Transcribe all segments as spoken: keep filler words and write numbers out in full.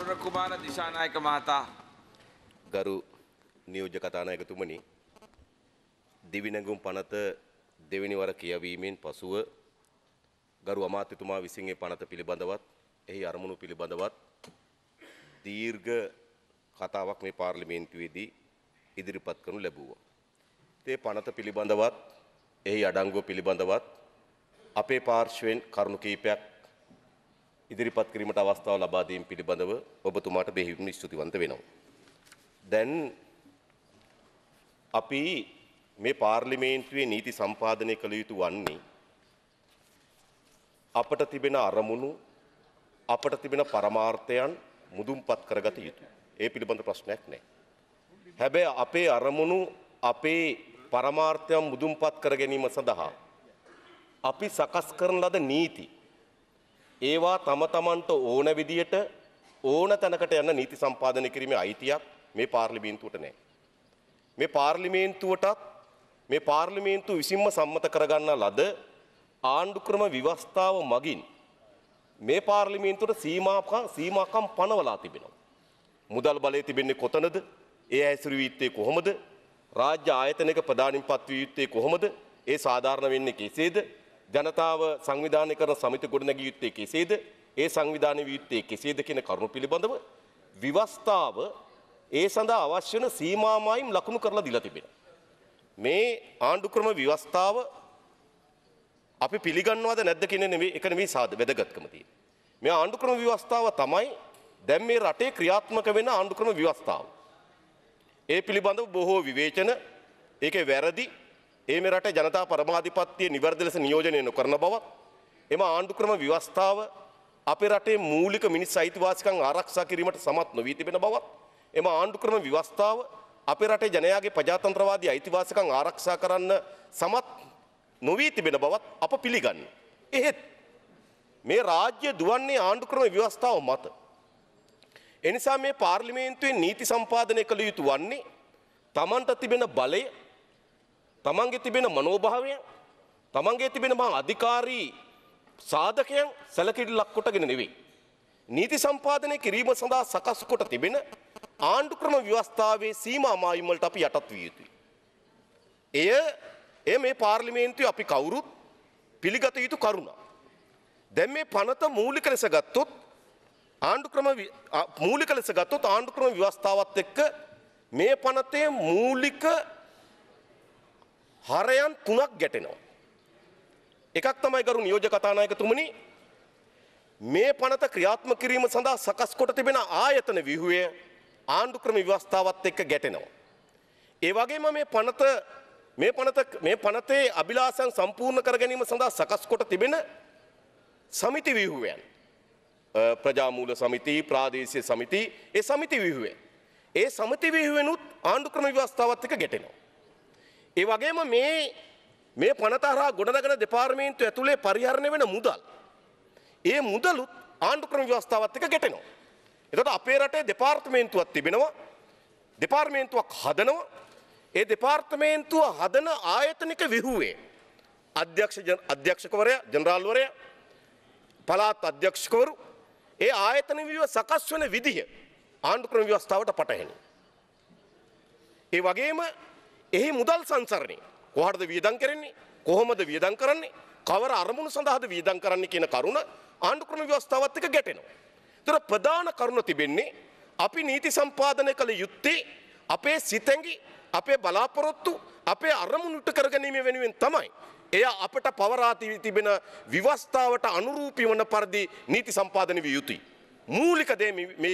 අනුර කුමාර දිසානායක මහතා. ගරු නියෝජ්‍ය කතානායකතුමනි, දිවිනැගුම් පනත දෙවෙනි වර කියවීමෙන් පසුව ගරු අමාත්‍යතුමා විසින් ඒ පනත පිළිබඳවත් එහි අරමුණු පිළිබඳවත් දීර්ඝ කතාවක් මේ පාර්ලිමේන්තුවේදී ඉදිරිපත් කරනු ලැබුවා. ඒ පනත පිළිබඳවත් එහි අඩංගුව පිළිබඳවත් අපේ පාර්ශ්වයෙන් කරුණු කීපයක් ඉදිරිපත් කිරීමට අවස්ථාව ලබා දීම පිළිබඳව ඔබතුමාට දෙහිවින් ස්තුතිවන්ත වෙනවා. දැන් අපි මේ පාර්ලිමේන්තුවේ නීති සම්පාදනය කළ යුතු වන්නේ අපට තිබෙන අරමුණු අපට තිබෙන පරමාර්ථයන් මුදුන්පත් කරගත යුතුයි. ඒ පිළිබඳ ප්‍රශ්නයක් නැහැ. හැබැයි අපේ අරමුණු අපේ පරමාර්ථයන් මුදුන්පත් කර ගැනීම සඳහා අපි සකස් කරන ලද නීති ඒවා තම තමන්ට ඕන විදියට ඕන තැනකට යන නීති සම්පාදනය කිරීමේ අයිතියක් මේ පාර්ලිමේන්තුවට නැහැ. මේ පාර්ලිමේන්තුවටත් මේ පාර්ලිමේන්තුව විසින්ම සම්මත කරගන්නා ලද ආණ්ඩුක්‍රම ව්‍යවස්ථාව මගින් මේ පාර්ලිමේන්තුවට සීමාකම් සීමාකම් පනවලා තිබෙනවා. මුදල් බලය තිබෙන්නේ කොතනද? ඒ ඇසුරු යුත්තේ කොහොමද? රාජ්‍ය ආයතනයක ප්‍රධානින් පත්විය යුත්තේ කොහොමද? ඒ සාධාරණ වෙන්නේ කෙසේද? ජනතාව සංවිධානය කරන සමිති ගොඩනැගිය යුත්තේ කෙසේද? ඒ සංවිධානය විය යුත්තේ කෙසේද කියන කරුණු පිළිබඳව ව්‍යවස්ථාව ඒ සඳහා අවශ්‍ය වන සීමාමායිම් ලකුණු කරලා දීලා තිබෙනවා. මේ ආණ්ඩුක්‍රම ව්‍යවස්ථාව අපි පිළිගන්නවද නැද්ද කියන නෙවෙයි එක නෙවෙයි සාද වැදගත්කම තියෙන්නේ. මේ ආණ්ඩුක්‍රම ව්‍යවස්ථාව තමයි දැන් මේ රටේ ක්‍රියාත්මක වෙන ආණ්ඩුක්‍රම ව්‍යවස්ථාව. ඒ පිළිබඳව බොහෝ විවේචන, ඒකේ වැරදි, ඒ මේ රටේ ජනතා පරමාධිපත්‍ය නිවැරදි ලෙස නියෝජනය නොකරන බවත්, එම ආණ්ඩුක්‍රම ව්‍යවස්ථාව අපේ රටේ මූලික මිනිස් අයිතිවාසිකම් ආරක්ෂා කිරීමට සමත් නොවී තිබෙන බවත්, එම ආණ්ඩුක්‍රම ව්‍යවස්ථාව අපේ රටේ ජනයාගේ ප්‍රජාතන්ත්‍රවාදී අයිතිවාසිකම් ආරක්ෂා කරන්න සමත් නොවී තිබෙන බවත් අප පිළිගන්නවා. එහෙත් මේ රාජ්‍ය දුවන්නේ ආණ්ඩුක්‍රම ව්‍යවස්ථාව මත. එනිසා මේ පාර්ලිමේන්තුවේ නීති සම්පාදනය කළ යුතු වන්නේ තමන්ට තිබෙන බලය, තමන්ගේ තිබෙන මනෝභාවය, තමන්ගේ තිබෙන මහා අධිකාරී සාධකයන් සැලකිලිලක් කොටගෙන නෙවෙයි. නීති සම්පාදනය කිරීම සඳහා සකස් කොට තිබෙන ආණ්ඩුක්‍රම ව්‍යවස්ථාවේ සීමා මායිම් වලට අපි යටත් විය යුතුයි. එය එය මේ පාර්ලිමේන්තුවේ අපි කවුරුත් පිළිගත යුතු කරුණක්. දැන් මේ පනත මූලික ලෙස ගත්තොත් ආණ්ඩුක්‍රම මූලික ලෙස ගත්තොත් ආණ්ඩුක්‍රම ව්‍යවස්ථාවත් එක්ක මේ පනතේ මූලික හරයන් තුනක් ගැටෙනවා. එකක් තමයි ගරු නියෝජ්‍ය කතානායකතුමනි, මේ පනත ක්‍රියාත්මක කිරීම සඳහා සකස් කොට තිබෙන ආයතන ව්‍යුහය ආණ්ඩුක්‍රම ව්‍යවස්ථාවත් එක්ක ගැටෙනවා. ඒ වගේම මේ පනත මේ පනත මේ පනතේ අභිලාෂයන් සම්පූර්ණ කර ගැනීම සඳහා සකස් කොට තිබෙන සමිති ව්‍යුහයන්, ප්‍රජාමූල සමිති, ප්‍රාදේශීය සමිති, ඒ සමිති ව්‍යුහය ඒ සමිති ව්‍යුහයනුත් ආණ්ඩුක්‍රම ව්‍යවස්ථාවත් එක්ක ගැටෙනවා. ඒ වගේම මේ මේ පනත හරහා ගොඩනගන දෙපාර්තමේන්තුව ඇතුලේ පරිහරණය වෙන මුදල්, ඒ මුදලුත් ආණ්ඩුක්‍රම ව්‍යවස්ථාවත් එක්ක ගැටෙනවා. එතකොට අපේ රටේ දෙපාර්තමේන්තුවක් තිබෙනවා, දෙපාර්තමේන්තුවක් හදනවා. ඒ දෙපාර්තමේන්තුව හදන ආයතනික ව්‍යුහයේ අධ්‍යක්ෂ අධ්‍යක්ෂකවරයා, ජනරාල්වරයා, පළාත් අධ්‍යක්ෂකවරු, ඒ ආයතන ව්‍යුහ සකස් වෙන විදිහ ආණ්ඩුක්‍රම ව්‍යවස්ථාවට පටහැනි. ඒ වගේම එහි මුදල් සංසරණය කොහොමද වියදම් කරන්නේ, කොහොමද වියදම් කරන්නේ, කවර අරමුණු සඳහාද වියදම් කරන්නේ කියන කරුණ ආණ්ඩුක්‍රම ව්‍යවස්ථාවත් එක්ක ගැටෙනවා. ඒතර ප්‍රධාන කරුණ තිබෙන්නේ අපි නීති සම්පාදනය කළ යුත්තේ අපේ සිතැඟි, අපේ බලාපොරොත්තු, අපේ අරමුණුට කරගැනීම වෙනුවෙන් තමයි. එය අපට පවරා තිබෙන ව්‍යවස්ථාවට අනුරූපී වන පරිදි නීති සම්පාදනය විය යුතුයි. මූලික දේ මේ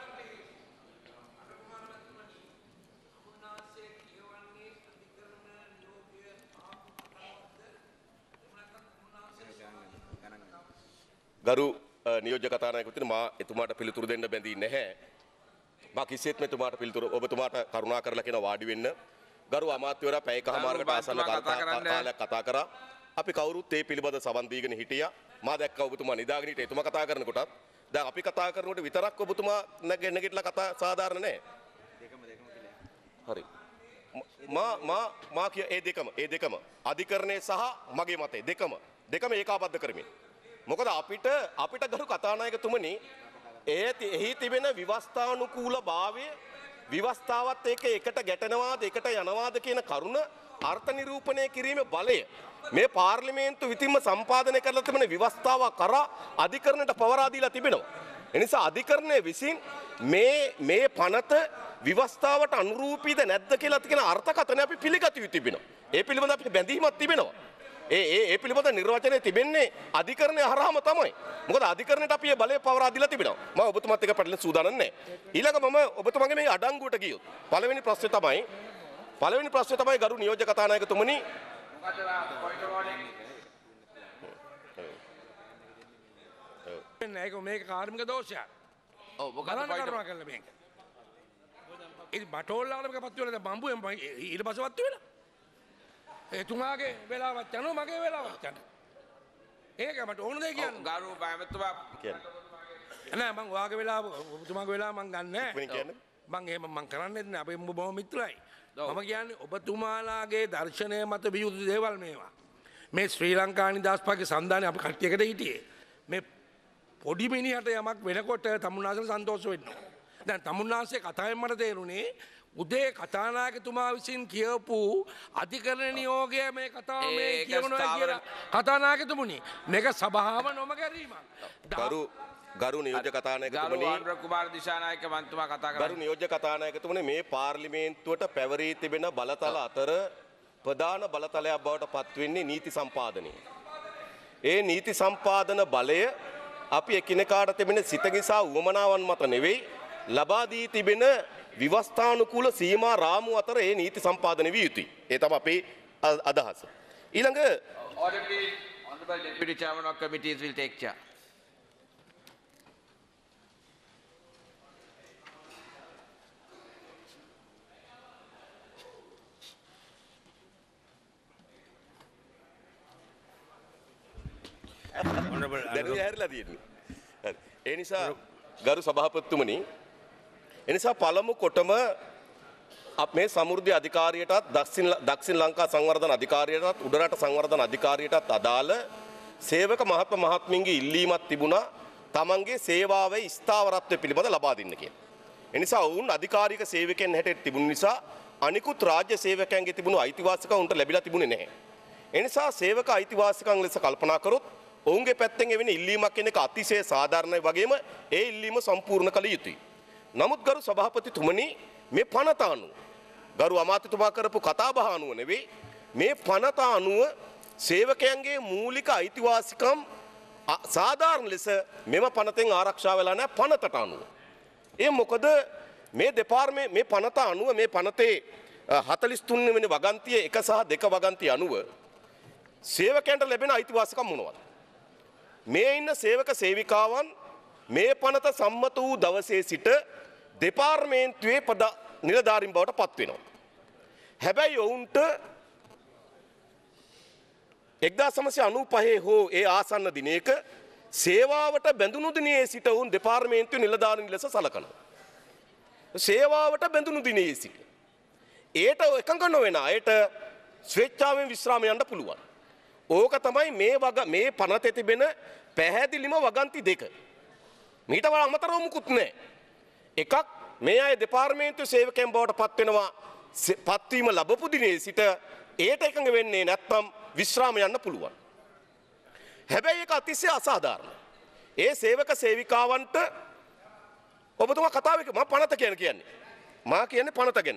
ගරු නියෝජ්‍ය කතානායකතුමනි, මා එතුමාට පිළිතුරු දෙන්න බැඳී නැහැ. මා කිසිසේත්ම එතුමාට පිළිතුරු ඔබතුමාට කරුණා කරලා කියන වාඩි වෙන්න. ගරු අමාත්‍යවරයා පැය කමාරකට ආසන්න කාලයක් කතා කරා. අපි කවුරුත් ඒ පිළිබඳ සවන් දීගෙන හිටියා. මා දැක්කා ඔබතුමා නිදාගෙන හිටියේ. එතුමා කතා කරනකොටත් දැන් අපි කතා කරනකොට විතරක් ඔබතුමා නැගිටලා කතා සාධාරණ නැහැ. දෙකම දෙකම කියලා. හරි. මා මා මා කිය ඒ දෙකම ඒ දෙකම අධිකරණයේ සහ මගේ මතය දෙකම දෙකම ඒකාබද්ධ කරමින්. මොකද අපිට අපිට ගරු කතානායකතුමනි ඒ එහි තිබෙන විවස්ථානුකූල භාවය විවස්ථාවත් එක්ක එකට ගැටෙනවාද එකට යනවාද කියන කරුණ අර්ථ නිරූපණය කිරීමේ බලය මේ පාර්ලිමේන්තු විතින්ම සම්පාදනය කරලා තිබෙන විවස්ථාව කරා අධිකරණයට පවරා දීලා තිබෙනවා. එනිසා අධිකරණය විසින් මේ මේ පනත විවස්ථාවට අනුරූපීද නැද්ද කියලා තියෙන අර්ථකථනය අපි පිළිගත යුතු තිබෙනවා. ඒ පිළිබඳ අපිට බැඳීමක් තිබෙනවා. ඒ ඒ ඒ පිළිබඳ නිර්වචනය තිබෙන්නේ අධිකරණය හරහාම තමයි. මොකද අධිකරණයට අපි මේ බලය පවරා දීලා තිබෙනවා. මම ඔබතුමාත් එක්ක පැටලෙන්න සූදානම් නැහැ. ඊළඟ මම ඔබතුමාගේ මේ අඩංගුවට ගියොත් පළවෙනි ප්‍රශ්නේ තමයි පළවෙනි ප්‍රශ්නේ තමයි ගරු නියෝජ්‍ය කතානායකතුමනි මේක මේක කාර්මික දෝෂයක්. ඔව් මොකද බලන්න point කරුණා කරලා මේක. ඒ බටෝල්ලාගෙන මේක පත් වෙලා දැන් බම්බුවෙන් ඊට පස්සේ වත් වෙලා. එතුමාගේ වෙලාවත් යනවා මගේ වෙලාවත් යනවා. ඒක මට ඕන දෙයක් කියන්න. ගරු බයමතුමා කියන්නේ නෑ මං ඔයාගේ වෙලාව ඔබතුමාගේ වෙලාව මං ගන්න නෑ. වෙන කියන්නේ මං එහෙම මං කරන්නේ නැහැ. අපි බොහොම මිත්‍රයි. මම කියන්නේ ඔබතුමාලාගේ දර්ශනය මත වියුතු දේවල් මේවා. මේ ශ්‍රී ලංකා නිදහස්පාර්ගේ සන්ධානයේ අපි කට්ටියකට හිටියේ. මේ පොඩි මිනිහට යමක් වෙනකොට තමුන්නාසල සන්තෝෂ වෙන්න ඕන. දැන් තමුන්නාසේ කතාවෙන් මට තේරුණේ උදේ කතානායකතුමා විසින් කියවපු අධිකරණ නියෝගය මේ කතාව මේ කියවනවා කියලා කතානායකතුමුනි මේක සභාව නොමගැරීමක්. ගරු ගරු නියෝජ්‍ය කතානායකතුමනි ගරු ආණ්ඩුව කුමාර දිසානායක මන්තුමා කතා කරා. ගරු නියෝජ්‍ය කතානායකතුමනි මේ පාර්ලිමේන්තුවට පැවරී තිබෙන බලතල අතර ප්‍රධාන බලතලයක් බවට පත්වෙන්නේ නීති සම්පාදනය. ඒ නීති සම්පාදන බලය අපි එකිනෙකාට තිබෙන සිතගිසා උවමනාවන් මත නෙවෙයි ලබා දී තිබෙන විවස්ථානුකූල සීමා රාමුව අතර ඒ නීති සම්පාදනය විය යුතුයි. ඒ තමයි අපේ අදහස. ඊළඟ Order please. Honorable Deputy Chairman of Committees will take chair. දැනුම හැරිලා තියෙන්නේ. හරි. ඒ නිසා ගරු සභාපතිතුමනි එනිසා පළමු කොටම අප මේ සමෘද්ධි අධිකාරියටත් දක්ෂිණ දක්ෂිණ ලංකා සංවර්ධන අධිකාරියටත් උඩරට සංවර්ධන අධිකාරියටත් අදාළ සේවක මහත්ම මහත්මියන්ගේ ඉල්ලීමක් තිබුණා තමන්ගේ සේවාවේ ස්ථාවරත්වය පිළිබඳ ලබා දෙන්න කියලා. එනිසා වුන් අධිකාරික සේවකයන් හැටියට තිබුණ නිසා අනිකුත් රාජ්‍ය සේවකයන්ගේ තිබුණු අයිතිවාසිකම් උන්ට ලැබිලා තිබුණේ නැහැ. එනිසා සේවක අයිතිවාසිකම් ලෙස කල්පනා කරොත් ඔවුන්ගේ පැත්තෙන් එවෙන ඉල්ලීමක් කියන එක අතිශය සාධාරණයි වගේම ඒ ඉල්ලීම සම්පූර්ණ කළ යුතුයි. නමුත් ගරු සභාපතිතුමනි මේ පනත අනුව ගරු අමාත්‍යතුමා කරපු කතාබහ අනුව නෙවෙයි මේ පනත අනුව සේවකයන්ගේ මූලික අයිතිවාසිකම් සාධාරණ ලෙස මෙම පනතෙන් ආරක්ෂා වෙලා නැහැ පනතට අනුව. ඒ මොකද මේ දෙපාර්තමේ මේ පනත අනුව මේ පනතේ හතළිස් තුන් වෙනි වගන්තිය එක සහ දෙක වගන්තිය අනුව සේවකයන්ට ලැබෙන අයිතිවාසිකම් මොනවද? මේ ඉන්න සේවක සේවිකාවන් මේ පනත සම්මත වූ දවසේ සිට දෙපාර්තමේන්තුවේ පද නිලධාරීන් බවට පත් වෙනවා. හැබැයි ඔවුන්ට එක්දාස් නවසිය අනූපහේ හෝ ඒ ආසන්න දිනයක සේවාවට බැඳුණු දිනේ සිට ඔවුන් දෙපාර්තමේන්තුවේ නිලධාරීන් ලෙස සලකනවා. සේවාවට බැඳුණු දිනේ සිට ඒට එකඟ නොවන අයට ස්වේච්ඡාවෙන් විශ්‍රාම යන්න පුළුවන්. ඕක තමයි මේ වග මේ පනතේ තිබෙන පැහැදිලිම වගන්ති දෙක. මීට වඩා අමතරව මුකුත් නැහැ. එකක් මේ අය දෙපාර්තමේන්තු සේවකයන් බවට පත් වෙනවා පත්වීම ලැබපු දිනේ සිට ඒට එකඟ වෙන්නේ නැත්නම් විශ්‍රාම යන්න පුළුවන්. හැබැයි ඒක අතිශය අසාධාරණයි. ඒ සේවක සේවිකාවන්ට ඔබතුමා කතාවේ මම පනත කියන කියන්නේ. මා කියන්නේ පනත ගැන.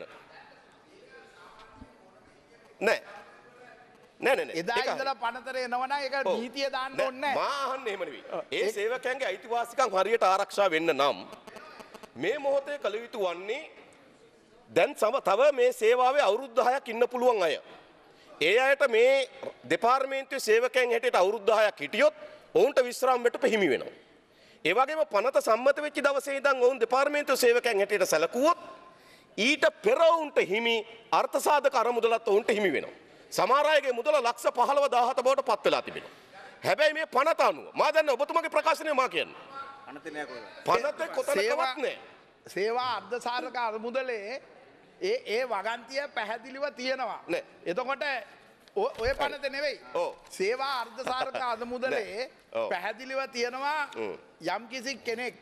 නෑ. නෑ නෑ නෑ. එදා ඉඳලා පනතර එනවනම් ඒක නීතිය දාන්න ඕනේ නෑ. මා අහන්නේ එහෙම නෙවෙයි. ඒ සේවකයන්ගේ අයිතිවාසිකම් හරියට ආරක්ෂා වෙන්න නම් මේ මොහොතේ කළ යුතු වන්නේ දැන් සම තව මේ සේවාවේ අවුරුදු දහයක් ඉන්න පුළුවන් අය. ඒ අයට මේ දෙපාර්තමේන්තුවේ සේවකයන් හැටියට අවුරුදු දහයක් හිටියොත් ඔවුන්ට විශ්‍රාම වැටුප හිමි වෙනවා. ඒ වගේම පනත සම්මත වෙච්ච දවසේ ඉඳන් ඔවුන් දෙපාර්තමේන්තුවේ සේවකයන් හැටියට සැලකුවොත් ඊට පෙර ඔවුන්ට හිමි අර්ථසාධක අරමුදලත් ඔවුන්ට හිමි වෙනවා. සමහර අයගේ මුදල ලක්ෂ පහළොව දාහත බවට පත් වෙලා තිබෙනවා. හැබැයි මේ පනත අනුව මා දන්නේ ඔබතුමාගේ ප්‍රකාශනය මා කියන්නේ. පනතේ කොතනකවත් නැහැ. සේවා අර්ධසාධක අරමුදලේ ඒ ඒ වගන්තිය පැහැදිලිව තියෙනවා. නෑ. එතකොට ඔය පනත නෙවෙයි. ඔව්. සේවා අර්ධසාධක අරමුදලේ ඔව්. පැහැදිලිව තියෙනවා යම් කිසි කෙනෙක්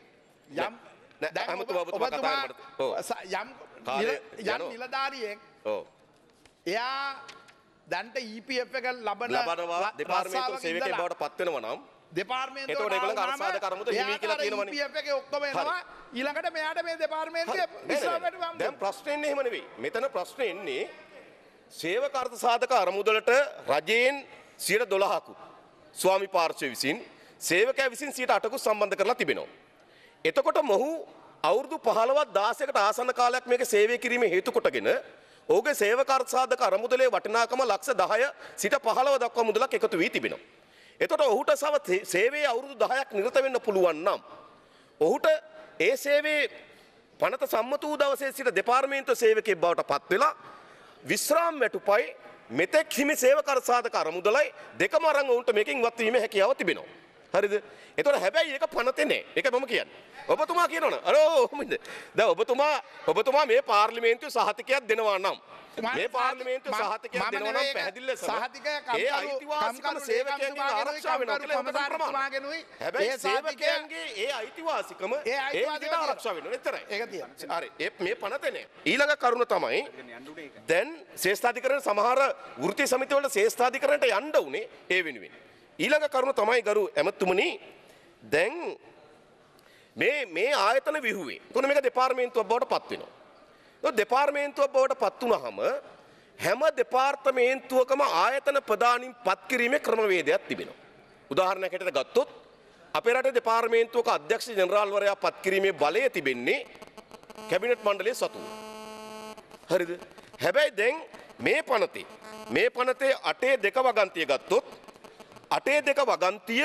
යම් දැන් ඇමතුමා ඔබතුමා කතා කරනකොට ඔව් යම් කාලේ යම් නිලධාරියෙක් ඔව් එයා දැන්ට E P F එක ලබන ලබනවා දෙපාර්තමේන්තුව සේවකයෙක් බවට පත් වෙනවා නම් දෙපාර්තමේන්තුව එතකොට ඒගොල්ලන් අරසාධක අරමුද හිමි කියලා කියනවනේ. E P F එකේ ඔක්කොම එනවා ඊළඟට මෙයාට මේ දෙපාර්තමේන්තුවේ විශ්වාසයට වම් දැන් ප්‍රශ්නේ එන්නේ එහෙම නෙවෙයි. මෙතන ප්‍රශ්නේ එන්නේ සේවක අර්ථ සාධක අරමුදලට රජයෙන් සියයට දොළහකුත් ස්වාමි පාර්ශ්වය විසින් සේවකයා විසින් සියයට අටකුත් සම්බන්ධ කරලා තිබෙනවා. එතකොට මොහු අවුරුදු පහළොවක් දාසයකට ආසන්න කාලයක් මේක සේවය කිරීමේ හේතු කොටගෙන ඔහුගේ සේවක අර්ථ සාධක අරමුදලේ වටිනාකම ලක්ෂ දහය සිට පහළොව දක්වා මුදලක් එකතු වී තිබෙනවා. එතකොට ඔහුට සව සේවයේ අවුරුදු දහයක් නිරත වෙන්න පුළුවන් නම් ඔහුට ඒ සේවයේ පනත සම්මත වූ දවසේ සිට දෙපාර්තමේන්තුව සේවකයෙක් බවට පත් වෙලා විශ්‍රාම වැටුපයි මෙතෙක් හිමි සේවක අර්ථ සාධක අරමුදලයි දෙකම අරන් ඔවුන්ට මේකෙන් ඉවත් වීමේ හැකියාව තිබෙනවා. හරිද? එතකොට හැබැයි ඒක පනතේ නෑ. ඒක මම කියන්නේ. ඔබතුමා කියනවනේ. අර ඔහොමද? දැන් ඔබතුමා ඔබතුමා මේ පාර්ලිමේන්තුවේ සහතිකයක් දෙනවා නම් මේ පාර්ලිමේන්තුවේ සහතිකයක් දෙනවා නම් පැහැදිලි ලෙස සහතිකය ඒ අයිතිවාසිකම් සේවකයන්ගෙන් ආරක්ෂා වෙනවා කියලා ඔබතුමා ප්‍රමාණ. හැබැයි සේවකයන්ගේ ඒ අයිතිවාසිකම ඒ විදිහට ආරක්ෂා වෙනවා. එතරයි. ඒක තියෙනවා. හරි. මේ පනතේ නෑ. ඊළඟ කරුණ තමයි දැන් ශ්‍රේෂ්ඨාධිකරණ සමහර වෘත්තීය සමිති වල ශ්‍රේෂ්ඨාධිකරණයට යන්න උනේ ඒ වෙනුවෙන්. ඊළඟ කරුණ තමයි ගරු ඇමතුමනි දැන් මේ මේ ආයතන විහුවේ. එතකොට මේක දෙපාර්තමේන්තුවක් බවට පත් වෙනවා. ඒක දෙපාර්තමේන්තුවක් බවට පත් වුනහම හැම දෙපාර්තමේන්තුවකම ආයතන ප්‍රදානින් පත් කිරීමේ ක්‍රමවේදයක් තිබෙනවා. උදාහරණයක් හැටියට ගත්තොත් අපේ රටේ දෙපාර්තමේන්තුවක අධ්‍යක්ෂ ජෙනරාල්වරයා පත් කිරීමේ බලය තිබෙන්නේ කැබිනට් මණ්ඩලයේ සතුව. හරිද? හැබැයි දැන් මේ පනතේ මේ පනතේ අටේ දෙක වගන්තිය ගත්තොත් අටේ දෙක වගන්තිය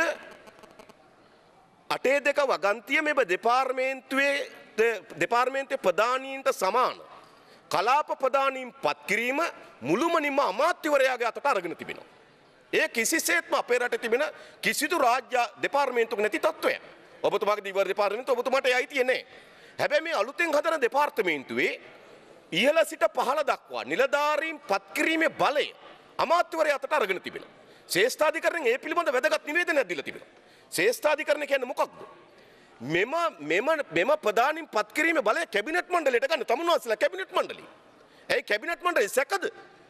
අටේ දෙක වගන්තිය මෙබ දෙපාර්තමේන්තුවේ දෙපාර්තමේන්තුවේ ප්‍රධානීන්ට සමාන කලාප ප්‍රධානීන් පත් කිරීම මුළුමනින්ම අමාත්‍යවරයාගේ අතට අරගෙන තිබෙනවා. ඒ කිසිසේත්ම අපේ රටේ තිබෙන කිසිදු රාජ්‍ය දෙපාර්තමේන්තුවක නැති තත්ත්වයක්. ඔබතුමාගේ දිවර දෙපාර්තමේන්තුව ඔබතුමාට ඒ අයිතිය නැහැ. හැබැයි මේ අලුතෙන් හදන දෙපාර්තමේන්තුවේ ඉහළ සිට පහළ දක්වා නිලධාරීන් පත් කිරීමේ බලය අමාත්‍යවරයා අතට අරගෙන තිබෙනවා. ශ්‍රේෂ්ඨාධිකරණයෙන් ඒ පිළිබඳ වැදගත් නිවේදනයක් දීලා තිබෙනවා. ශ්‍රේෂ්ඨාධිකරණය කියන්නේ මොකක්ද? මෙම මෙම මෙම ප්‍රධානීන් පත් කිරීමේ බලය කැබිනට් මණ්ඩලයට ගන්න තමුන්වහන්සේලා කැබිනට් මණ්ඩලය. ඒ කැබිනට් මණ්ඩලය සැකද?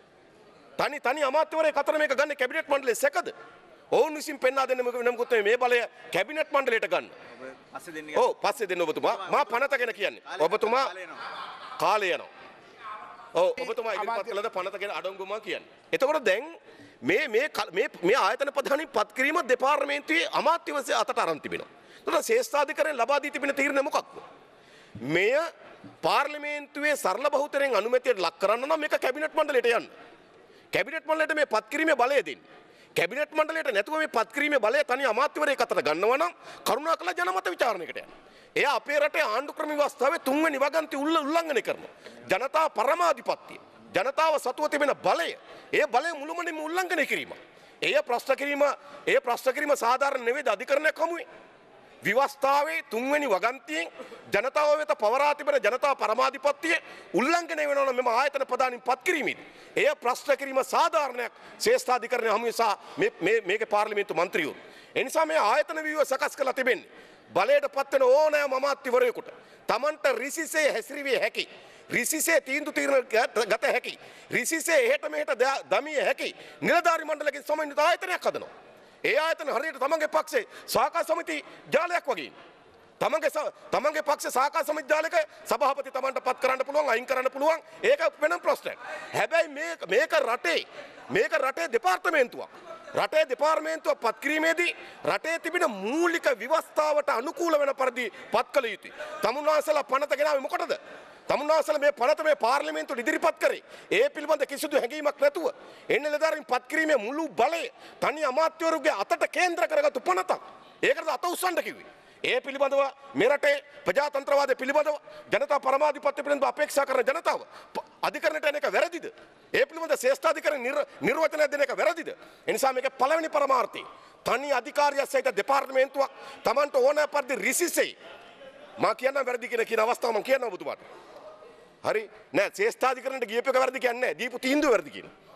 තනි තනි අමාත්‍යවරයෙක් අතර මේක ගන්න කැබිනට් මණ්ඩලය සැකද? ඔවුන් විසින් පෙන්වා දෙන්න මොකද මේ බලය කැබිනට් මණ්ඩලයට ගන්න. පස්සේ දෙන්න. ඔව් පස්සේ දෙන්න ඔබතුමා. මා පනත ගැන කියන්නේ. ඔබතුමා කාලය යනවා. ඔව් ඔබතුමා ඉදිරිපත් කළද පනත ගැන අඩංගුමා කියන්නේ. එතකොට දැන් මේ මේ මේ මේ ආයතන ප්‍රධානීන් පත් කිරීම දෙපාර්තමේන්තුවේ අමාත්‍යවරය අතට අරන් තිබෙනවා. එතකොට ශ්‍රේෂ්ඨාධිකරණයෙන් ලබා දී තිබෙන තීරණය මොකක්ද? මෙය පාර්ලිමේන්තුවේ සරල බහුතරයෙන් අනුමැතියට ලක් කරන්න නම් මේක කැබිනට් මණ්ඩලයට යන්න. කැබිනට් මණ්ඩලයට මේ පත් කිරීමේ බලය දෙන්න. කැබිනට් මණ්ඩලයට නැතුව මේ පත් කිරීමේ බලය තනි අමාත්‍යවරයෙක් අතට ගන්නවා නම් කරුණාකරලා ජනමත විචාරණයකට යන්න. එයා අපේ රටේ ආණ්ඩු ක්‍රම ව්‍යවස්ථාවේ තුන්වෙනි වගන්ති උල්ලංඝනය කරනවා. ජනතා පරමාධිපත්‍යය. ජනතාව සතුව තිබෙන බලය ඒ බලය මුළුමනින්ම උල්ලංඝනය කිරීම. එය ප්‍රශ්න කිරීම ඒ ප්‍රශ්න කිරීම සාධාරණ නෙවෙයි අධිකරණයක් හමුවේ. විවස්ථාවේ තුන්වෙනි වගන්තියෙන් ජනතාව වෙත පවරා තිබෙන ජනතා පරමාධිපත්‍යය උල්ලංඝනය වෙනවා නම් මෙම ආයතන ප්‍රධානීන් පත් කිරීමේදී එය ප්‍රශ්න කිරීම සාධාරණයක් ශ්‍රේෂ්ඨාධිකරණය හමුවේ සහ මේ මේ මේකේ පාර්ලිමේන්තු මන්ත්‍රීවරු. ඒ නිසා මේ ආයතන ව්‍යුව සකස් කරලා තිබෙන්නේ බලයට පත් වෙන ඕනෑම අමාත්‍යවරයෙකුට Tamanට රිසිසේ හැසිරවිය හැකි රිසිසේ තීන්දුව తీරන ගත හැකි රිසිසේ එහෙට මෙහෙට දමිය හැකි නිලධාරි මණ්ඩලකින් සමන්විත ආයතනයක් හදනවා. ඒ ආයතන හරියට තමන්ගේ පක්ෂේ සාකා සමිති ජාලයක් වගේ. තමන්ගේ තමන්ගේ පක්ෂ සාකා සමිති ජාලයක සභාපති තමන්ට පත් කරන්න පුළුවන් අයින් කරන්න පුළුවන් ඒක වෙනම ප්‍රශ්නයක්. හැබැයි මේක මේක රටේ මේක රටේ දෙපාර්තමේන්තුවක්. රටේ දෙපාර්තමේන්තුව පත් කිරීමේදී රටේ තිබෙන මූලික ව්‍යවස්ථාවට අනුකූල වෙන පරිදි පත් කළ යුතුයි. තමුන්වහන්සේලා පනත ගෙනාවේ මොකටද? තමුන්වහන්සේලා මේ පනත මේ පාර්ලිමේන්තුවට ඉදිරිපත් කරේ ඒ පිළිබඳ කිසිදු හැඟීමක් නැතුව එන්නේ නිලධාරීන් පත් කිරීමේ මුළු බලය තනි අමාත්‍යවරුගේ අතට කේන්ද්‍ර කරගත්තු පනතක්. ඒකට අත උස්සන්න කිව්වේ. ඒ පිළිබඳව මේ රටේ ප්‍රජාතන්ත්‍රවාදය පිළිබඳව ජනතා පරමාධිපත්‍ය පිළිබඳව අපේක්ෂා කරන ජනතාව අධිකරණයට එන එක වැරදිද? ඒ පිළිබඳ ශ්‍රේෂ්ඨාධිකරණ නිර්වචනය දෙන එක වැරදිද? ඒ නිසා මේක පළවෙනි පරමාර්ථය. තනි අධිකාරියක් සහිත දෙපාර්තමේන්තුවක් Tamanට ඕනෑ පරිදි රිසිසේ මා කියන්න වැරදි කියන කියන අවස්ථාව මම කියනවා ඔබතුමාට. හරි නෑ ශ්‍රේෂ්ඨාධිකරණයට ගියප එක වැරදි කියන්නේ නෑ දීපු තීන්දුව වැරදි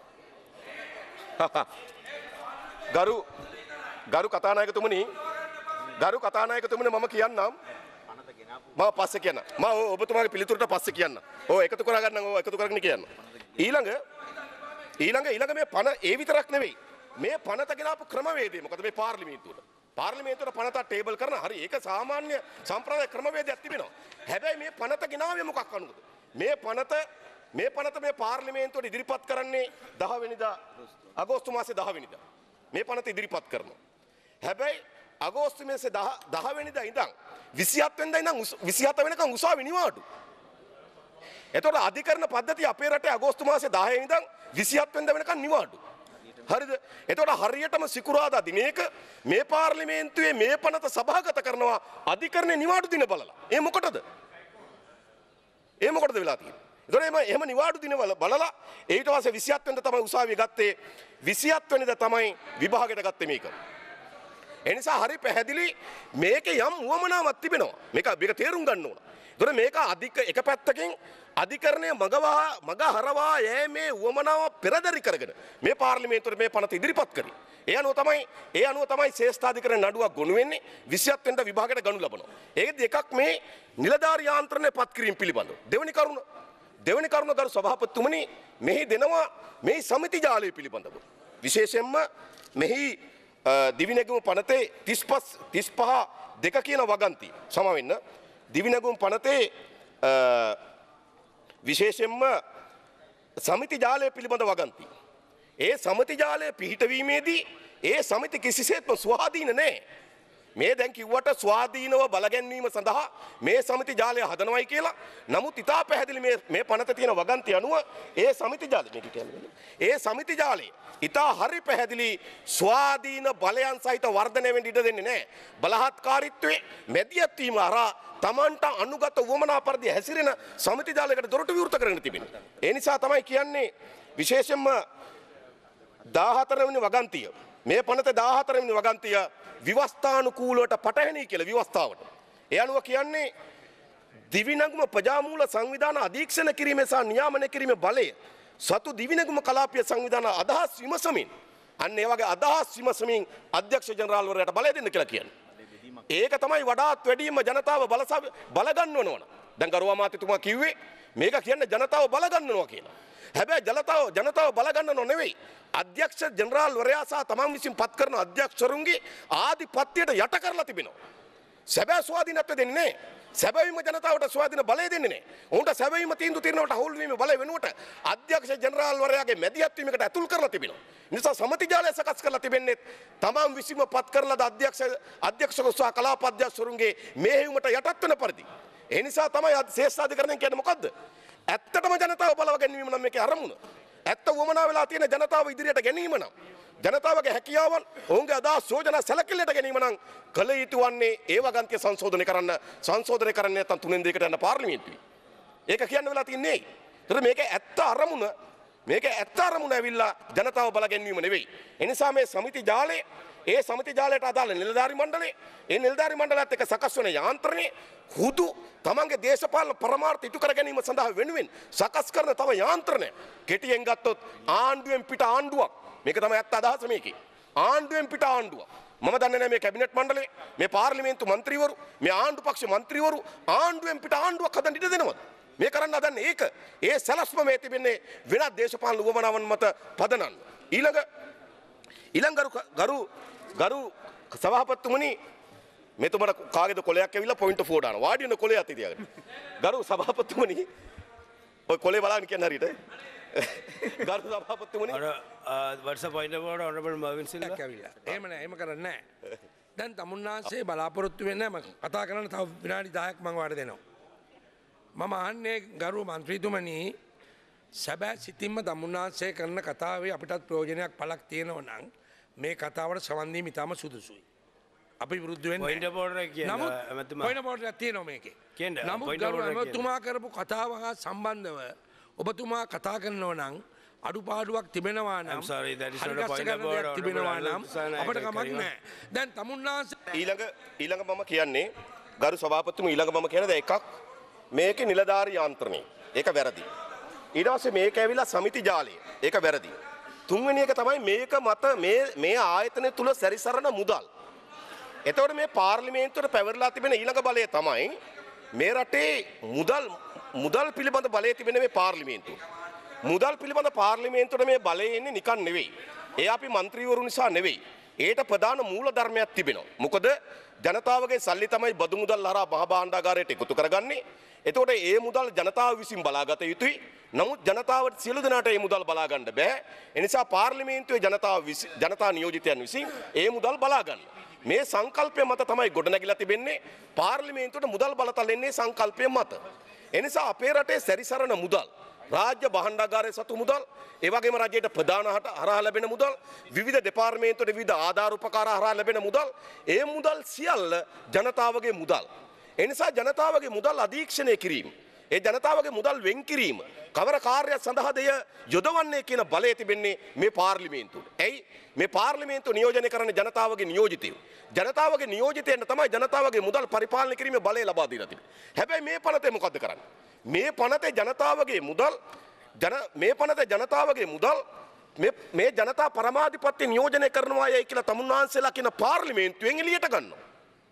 කියනවා. ගරු ගරු කතානායකතුමනි ගරු කතානායකතුමනි මම කියන්නම් මම පස්සේ කියන්න. මම ඔබතුමාගේ පිළිතුරට පස්සේ කියන්න. ඔව් එකතු කරගන්න ඕ එකතු කරගෙන කියන්න. ඊළඟ ඊළඟ ඊළඟ මේ පණ ඒ විතරක් නෙවෙයි. මේ පනත ගෙන ආපු ක්‍රමවේදය මොකද මේ පාර්ලිමේන්තුවට. පාර්ලිමේන්තුවට පනත ටේබල් කරන හරි ඒක සාමාන්‍ය සම්ප්‍රදාය ක්‍රමවේදයක් තිබෙනවා. හැබැයි මේ පනත ගෙනාවේ මොකක් අනුවද? මේ පනත මේ පනත මේ පාර්ලිමේන්තුවට ඉදිරිපත් කරන්නේ දහ වෙනිදා අගෝස්තු මාසේ දහ වෙනිදා. මේ පනත ඉදිරිපත් කරනවා. හැබැයි අගෝස්තු මාසේ දහ වෙනිදා ඉඳන් විසිහත් වෙනිදා ඉඳන් විසිහත වෙනකන් උසාවි නිවාඩු. එතකොට අධිකරණ පද්ධතිය අපේ රටේ අගෝස්තු මාසේ දහය ඉඳන් විසිහත් වෙනිදා වෙනකන් නිවාඩු. හරිද? එතකොට හරියටම සිකුරාදා දිනයක මේ පාර්ලිමේන්තුවේ මේ පනත සභාගත කරනවා අධිකරණේ නිවාඩු දින බලලා. ඒ මොකටද? ඒ මොකටද වෙලා තියෙන්නේ? එතකොට එහෙම එහෙම නිවාඩු දින බලලා ඊට පස්සේ විසිහත් වෙනිදා තමයි උසාවිය ගත්තේ. විසිහත් වෙනිදා තමයි විභාගයට ගත්තේ මේක. ඒ නිසා හරි පැහැදිලි මේකේ යම් උවමනාවක් තිබෙනවා. මේක මේක තේරුම් ගන්න ඕන. එතකොට මේක අධික එක පැත්තකින් අධිකරණයේ මගවා මග හරවා යෑමේ උවමනාව පෙරදරි කරගෙන මේ පාර්ලිමේන්තුවේ මේ පනත ඉදිරිපත් කරේ. ඒ අනුව තමයි ඒ අනුව තමයි ශ්‍රේෂ්ඨාධිකරණ නඩුවක් ගොනු වෙන්නේ විසිහත් වෙනිදා විභාගයට ගනු ලබනවා. ඒකෙදි එකක් මේ නිලධාරී යාන්ත්‍රණය පත් කිරීම පිළිබඳව. දෙවෙනි කරුණ දෙවෙනි කරුණ ගරු සභාපතිතුමනි මෙහි දෙනවා මේ සමිති ජාලය පිළිබඳව. විශේෂයෙන්ම මෙහි දිවිනැගුම පනතේ තිස් පහ දෙක කියන වගන්තිය සම වෙන්න දිවිනැගුම් පනතේ විශේෂයෙන්ම සමිති ජාලය පිළිබඳ වගන්ති. ඒ සමිති ජාලය පිහිටවීමේදී ඒ සමිති කිසිසේත්ම ස්වාධීන නැහැ. මේ දැන් කිව්වට ස්වාධීනව බලගැන්වීම සඳහා මේ සමිති ජාලය හදනවයි කියලා. නමුත් ඉතා පැහැදිලි මේ මේ පනත තියෙන වගන්ති අනුව ඒ සමිති ජාලය මේක කියන්නේ. ඒ සමිති ජාලය ඉතා හරි පැහැදිලි ස්වාධීන බලයන් සහිත වර්ධනය වෙන්න ඉඩ දෙන්නේ නැහැ. බලහත්කාරීත්වයේ මැදිහත් වීම හරහා තමන්ට අනුගත වමනා පරිදි හැසිරෙන සමිති ජාලයකට දොරටු විවෘත කරගෙන තිබෙනවා. ඒ නිසා තමයි කියන්නේ විශේෂයෙන්ම දාහතර වෙනි වගන්තිය මේ පනත දාහතර වෙනි වගන්තිය විවස්ථානුකූලවට පටහැනි කියලා විවස්ථාවට. ඒ අනුව කියන්නේ දිවිනැගුම ප්‍රජාමූල සංවිධාන අධීක්ෂණ කිරීමේ සහ නියාමනය කිරීමේ බලය සතු දිවිනැගුම කලාපීය සංවිධාන අදහස් විමසමින් අන්න ඒ වගේ අදහස් විමසමින් අධ්‍යක්ෂ ජනරාල්වරයාට බලය දෙන්න කියලා කියන්නේ. ඒක තමයි වඩාත් වැඩිම ජනතාව බලස බලගන්නවන ඕන. දැන් ගරුවා මාත්‍යතුමා කිව්වේ මේක කියන්නේ ජනතාව බලගන්නනවා කියලා. හැබැයි ජනතාව ජනතාව බලගන්නනෝ නෙවෙයි. අධ්‍යක්ෂ ජනරාල්වරයා සහ තමන් විසින් පත් කරන අධ්‍යක්ෂරුන්ගේ ආධිපත්‍යයට යට කරලා තිබෙනවා. සැබෑ ස්වාධීනත්වය දෙන්නේ නැහැ. සැබවින්ම ජනතාවට ස්වාධීන බලය දෙන්නේ නැහැ. උන්ට සැබවින්ම තීන්දුව తీරනවට හවුල් වීම බලය වෙනුවට අධ්‍යක්ෂ ජනරාල්වරයාගේ මැදිහත් වීමකට ඇතුල් කරලා තිබෙනවා. නිසා සමිති ජාලය සකස් කරලා තිබෙන්නේ තමන් විසින්ම පත් කරලා අධ්‍යක්ෂ අධ්‍යක්ෂක සහ කලාප අධ්‍යක්ෂරුන්ගේ මෙහෙයුමට යටත් වෙන පරිදි. ඒ නිසා තමයි ශ්‍රේෂ්ඨාධිකරණය කියන්නේ මොකද්ද? ඇත්තටම ජනතාව බලව ගැනීම නම් මේකේ අරමුණ. ඇත්ත වමනා වෙලා තියෙන ජනතාව ඉදිරියට ගැනීම නම් ජනතාවගේ හැකියාවන් ඔවුන්ගේ අදහස් යෝජනා සැලකිල්ලට ගැනීම නම් කළ යුතු වන්නේ ඒ වගන්තිය සංශෝධනය කරන්න සංශෝධනය කරන්න නැත්නම් තුනෙන් දෙකට යන පාර්ලිමේන්තුවේ. ඒක කියන්න වෙලා තින්නේ. ඒතර මේක ඇත්ත අරමුණ මේක ඇත්ත අරමුණ ඇවිල්ලා ජනතාව බල ගැනීම නෙවෙයි. ඒ නිසා මේ සමිති ජාලය ඒ සමිති ජාලයට අදාළ නිලධාරි මණ්ඩලය ඒ නිලධාරි මණ්ඩලයත් එක්ක සකස් වෙන යාන්ත්‍රණය හුදු තමන්ගේ දේශපාලන පරමාර්ථ ඉටු කර ගැනීම සඳහා වෙනුවෙන් සකස් කරන තව යාන්ත්‍රණය කෙටියෙන් ගත්තොත් ආණ්ඩුවෙන් පිට ආණ්ඩුවක් මේක තමයි ඇත්ත අදහස මේකේ ආණ්ඩුවෙන් පිට ආණ්ඩුවක් මම දන්නේ නැහැ මේ කැබිනට් මණ්ඩලය මේ පාර්ලිමේන්තු මන්ත්‍රීවරු මේ ආණ්ඩු පක්ෂ මන්ත්‍රීවරු ආණ්ඩුවෙන් පිට ආණ්ඩුවක් හදන්න ඉඩ දෙනවද මේ කරන්න හදන්නේ ඒක ඒ සැලැස්ම මේ තිබෙන්නේ වෙනත් දේශපාලන උවමනාවන් මත පදනන්න ඊළඟ ඊළඟ ගරු ගරු සභාපතිතුමනි මෙතුමට කාගේද කොලයක් ඇවිල්ලා පොයින්ට් ෆෝර් දානවා වාඩි වෙන කොලයක් තියගෙන ගරු සභාපතිතුමනි ඔය කොලේ බලන්න කියන හරියට ගරු සභාපතිතුමනි අර what's the point about honorable Mervin Silva ඇවිල්ලා එහෙම නෑ එහෙම කරන්නේ නෑ දැන් තමුන්නාන්සේ බලාපොරොත්තු වෙන්නේ මම කතා කරන්න තව විනාඩි දහයක් මම වාට දෙනවා මම අහන්නේ ගරු මන්ත්‍රීතුමනි සැබෑ සිතින්ම තමුන්නාන්සේ කරන කතාවේ අපිටත් ප්‍රයෝජනයක් පළක් තියෙනවා නම් මේ කතාවට සවන් දීම ඉතාම සුදුසුයි. අපි විරුද්ධ වෙන්නේ point of order කියන ඇමතුමා point of order එකක් තියෙනවා මේකේ. කියන්න නමුත් ගරු ඇමතුමා කරපු කතාව හා සම්බන්ධව ඔබතුමා කතා කරනවා නම් අඩුපාඩුවක් තිබෙනවා නම් I'm sorry that is not a point of order තිබෙනවා නම් අපිට කමක් නැහැ. දැන් තමුන්නාන්සේ ඊළඟ ඊළඟ මම කියන්නේ ගරු සභාපතිතුමා ඊළඟ මම කියන්නේ එකක් මේකේ නිලධාරී යාන්ත්‍රණය. ඒක වැරදි. ඊට පස්සේ මේක ඇවිල්ලා සමිති ජාලය. ඒක වැරදි. තුන්වෙනි එක තමයි මේක මත මේ මේ ආයතනය තුල සැරිසරන මුදල්. එතකොට මේ පාර්ලිමේන්තුවට පැවරලා තිබෙන ඊළඟ බලය තමයි මේ රටේ මුදල් මුදල් පිළිබඳ බලය තිබෙන මේ පාර්ලිමේන්තුව. මුදල් පිළිබඳ පාර්ලිමේන්තුවට මේ බලය එන්නේ නිකන් නෙවෙයි. ඒ අපි മന്ത്രിවරු නිසා නෙවෙයි. ඒට ප්‍රධාන මූල ධර්මයක් තිබෙනවා. මොකද ජනතාවගේ සල්ලි තමයි බදු මුදල් හරහා මහ භාණ්ඩාගාරයට එකතු කරගන්නේ. එතකොට ඒ මුදල් ජනතාව විසින් බලාගත යුතුයි. නමුත් ජනතාවට සියලු දෙනාට ඒ මුදල් බලා ගන්න බෑ. ඒ නිසා පාර්ලිමේන්තුවේ ජනතාව ජනතා නියෝජිතයන් විසින් ඒ මුදල් බලා ගන්න. මේ සංකල්පය මත තමයි ගොඩනැගිලා තිබෙන්නේ. පාර්ලිමේන්තුවට මුදල් බලතල එන්නේ සංකල්පය මත. ඒ නිසා අපේ රටේ සැරිසරන මුදල් රාජ්‍ය භාණ්ඩාගාරයේ සතු මුදල්, ඒ වගේම රජයට ප්‍රධාන හරහා ලැබෙන මුදල්, විවිධ දෙපාර්තමේන්තුවල විවිධ ආධාර උපකාර හරහා ලැබෙන මුදල්, ඒ මුදල් සියල්ල ජනතාවගේ මුදල්. ඒ නිසා ජනතාවගේ මුදල් අධීක්ෂණය කිරීම, ඒ ජනතාවගේ මුදල් වෙන් කිරීම කවර කාර්යයක් සඳහාද එය යොදවන්නේ කියන බලය තිබෙන්නේ මේ පාර්ලිමේන්තුවට. ඇයි මේ පාර්ලිමේන්තුව නියෝජනය කරන ජනතාවගේ නියෝජිතයෝ. ජනතාවගේ නියෝජිතයන්ට තමයි ජනතාවගේ මුදල් පරිපාලනය කිරීමේ බලය ලබා දීලා තිබෙන්නේ. හැබැයි මේ පනතේ මොකද්ද කරන්නේ? මේ පනතේ ජනතාවගේ මුදල් ජන මේ පනතේ ජනතාවගේ මුදල් මේ මේ ජනතා පරමාධිපත්‍ය නියෝජනය කරනවා යයි කියලා තමුන්වහන්සේලා කියන පාර්ලිමේන්තුවෙන් එළියට ගන්නවා.